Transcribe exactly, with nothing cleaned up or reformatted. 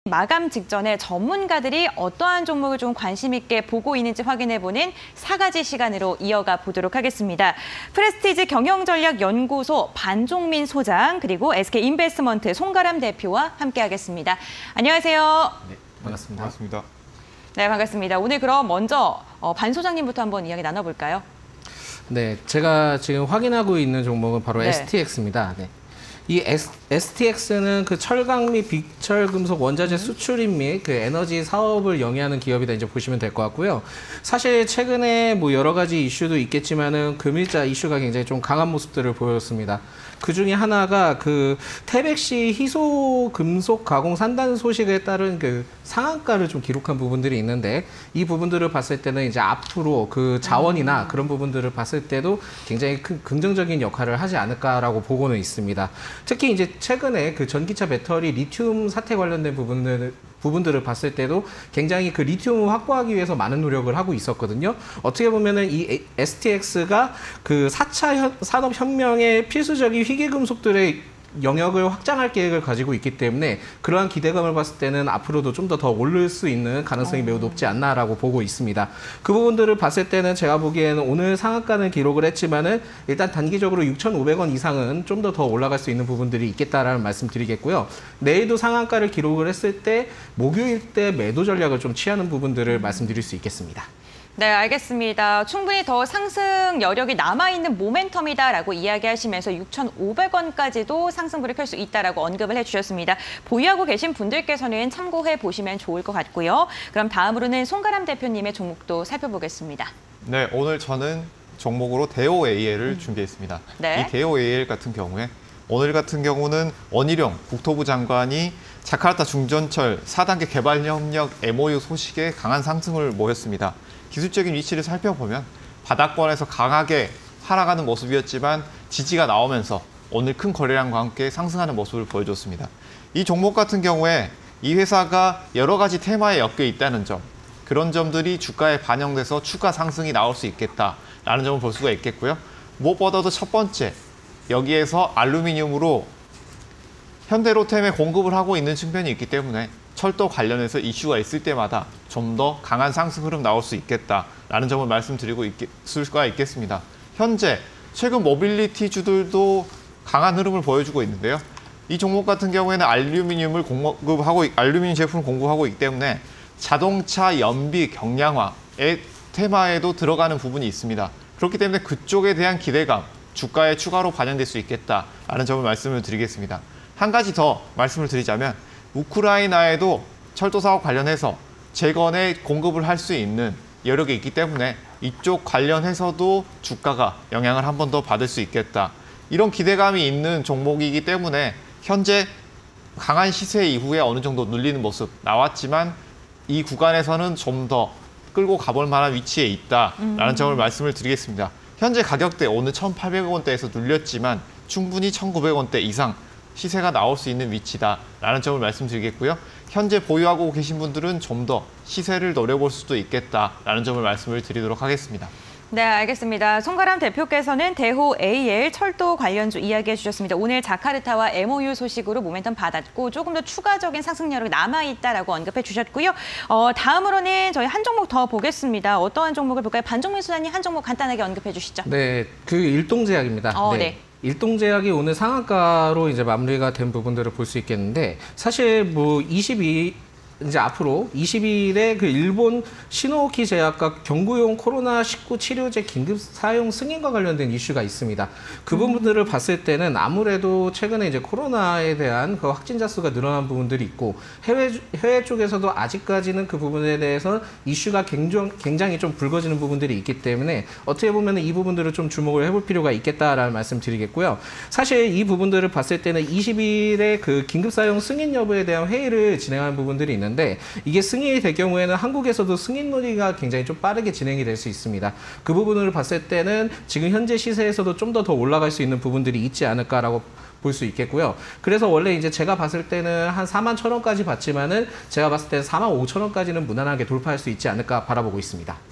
마감 직전에 전문가들이 어떠한 종목을 좀 관심 있게 보고 있는지 확인해보는 사 가지 시간으로 이어가 보도록 하겠습니다. 프레스티지 경영전략연구소 반종민 소장 그리고 에스케이인베스트먼트 송가람 대표와 함께하겠습니다. 안녕하세요. 네, 반갑습니다. 반갑습니다. 네, 반갑습니다. 오늘 그럼 먼저 반 소장님부터 한번 이야기 나눠볼까요? 네, 제가 지금 확인하고 있는 종목은 바로 네. 에스티엑스입니다. 네. 이 에스티엑스는 그 철강 및 비철금속 원자재 수출입 및 그 에너지 사업을 영위하는 기업이다 이제 보시면 될 것 같고요. 사실 최근에 뭐 여러 가지 이슈도 있겠지만은 금일자 이슈가 굉장히 좀 강한 모습들을 보였습니다. 그 중에 하나가 그 태백시 희소 금속 가공 산단 소식에 따른 그 상한가를 좀 기록한 부분들이 있는데 이 부분들을 봤을 때는 이제 앞으로 그 자원이나 음. 그런 부분들을 봤을 때도 굉장히 큰 긍정적인 역할을 하지 않을까라고 보고는 있습니다. 특히 이제 최근에 그 전기차 배터리 리튬 사태 관련된 부분들 부분들을 봤을 때도 굉장히 그 리튬을 확보하기 위해서 많은 노력을 하고 있었거든요. 어떻게 보면은 이 에스티엑스가 그 사 차 산업혁명의 필수적인 희귀금속들의 영역을 확장할 계획을 가지고 있기 때문에 그러한 기대감을 봤을 때는 앞으로도 좀 더 더 오를 수 있는 가능성이 매우 높지 않나라고 보고 있습니다. 그 부분들을 봤을 때는 제가 보기에는 오늘 상한가는 기록을 했지만은 일단 단기적으로 육천오백 원 이상은 좀 더 더 올라갈 수 있는 부분들이 있겠다라는 말씀 드리겠고요. 내일도 상한가를 기록을 했을 때 목요일 때 매도 전략을 좀 취하는 부분들을 말씀드릴 수 있겠습니다. 네, 알겠습니다. 충분히 더 상승 여력이 남아있는 모멘텀이다라고 이야기하시면서 육천오백 원까지도 상승불을 켤 수 있다라고 언급을 해주셨습니다. 보유하고 계신 분들께서는 참고해 보시면 좋을 것 같고요. 그럼 다음으로는 송가람 대표님의 종목도 살펴보겠습니다. 네, 오늘 저는 종목으로 대오에이엘을 음. 준비했습니다. 네. 이 대오에이엘 같은 경우에 오늘 같은 경우는 원희룡 국토부 장관이 자카르타 중전철 사 단계 개발협력 엠오유 소식에 강한 상승을 모였습니다. 기술적인 위치를 살펴보면 바닥권에서 강하게 하락하는 모습이었지만 지지가 나오면서 오늘 큰 거래량과 함께 상승하는 모습을 보여줬습니다. 이 종목 같은 경우에 이 회사가 여러 가지 테마에 엮여 있다는 점, 그런 점들이 주가에 반영돼서 추가 상승이 나올 수 있겠다라는 점을 볼 수가 있겠고요. 무엇보다도 첫 번째, 여기에서 알루미늄으로 현대로템에 공급을 하고 있는 측면이 있기 때문에 철도 관련해서 이슈가 있을 때마다 좀 더 강한 상승 흐름 나올 수 있겠다라는 점을 말씀드리고 있을 수가 있겠습니다. 현재 최근 모빌리티 주들도 강한 흐름을 보여주고 있는데요. 이 종목 같은 경우에는 알루미늄을 공급하고 알루미늄 제품을 공급하고 있기 때문에 자동차 연비 경량화의 테마에도 들어가는 부분이 있습니다. 그렇기 때문에 그쪽에 대한 기대감, 주가에 추가로 반영될 수 있겠다라는 점을 말씀을 드리겠습니다. 한 가지 더 말씀을 드리자면 우크라이나에도 철도 사업 관련해서 재건에 공급을 할 수 있는 여력이 있기 때문에 이쪽 관련해서도 주가가 영향을 한 번 더 받을 수 있겠다. 이런 기대감이 있는 종목이기 때문에 현재 강한 시세 이후에 어느 정도 눌리는 모습 나왔지만 이 구간에서는 좀 더 끌고 가볼 만한 위치에 있다라는 음. 점을 말씀을 드리겠습니다. 현재 가격대 오늘 천팔백 원대에서 눌렸지만 충분히 천구백 원대 이상 시세가 나올 수 있는 위치다라는 점을 말씀드리겠고요. 현재 보유하고 계신 분들은 좀 더 시세를 노려볼 수도 있겠다라는 점을 말씀을 드리도록 하겠습니다. 네, 알겠습니다. 송가람 대표께서는 대오에이엘 철도 관련주 이야기해 주셨습니다. 오늘 자카르타와 엠오유 소식으로 모멘텀 받았고 조금 더 추가적인 상승 여력이 남아있다라고 언급해 주셨고요. 어, 다음으로는 저희 한 종목 더 보겠습니다. 어떠한 종목을 볼까요? 반종민 소장님 한 종목 간단하게 언급해 주시죠. 네, 그 일동제약입니다. 어, 네. 네. 일동제약이 오늘 상한가로 이제 마무리가 된 부분들을 볼 수 있겠는데 사실 뭐 이십이 이제 앞으로 이십 일에 그 일본 시노오키 제약과 경구용 코로나 십구 치료제 긴급 사용 승인과 관련된 이슈가 있습니다. 그 부분들을 음. 봤을 때는 아무래도 최근에 이제 코로나에 대한 그 확진자 수가 늘어난 부분들이 있고 해외 해외 쪽에서도 아직까지는 그 부분에 대해서 이슈가 굉장히 굉장히 좀 불거지는 부분들이 있기 때문에 어떻게 보면 이 부분들을 좀 주목을 해볼 필요가 있겠다라는 말씀드리겠고요. 사실 이 부분들을 봤을 때는 이십 일에 그 긴급 사용 승인 여부에 대한 회의를 진행하는 부분들이 있는. 있는데 이게 승인이 될 경우에는 한국에서도 승인 논의가 굉장히 좀 빠르게 진행이 될 수 있습니다. 그 부분을 봤을 때는 지금 현재 시세에서도 좀 더 더 올라갈 수 있는 부분들이 있지 않을까라고 볼 수 있겠고요. 그래서 원래 이제 제가 봤을 때는 한 사만 천 원까지 봤지만은 제가 봤을 때는 사만 오천 원까지는 무난하게 돌파할 수 있지 않을까 바라보고 있습니다.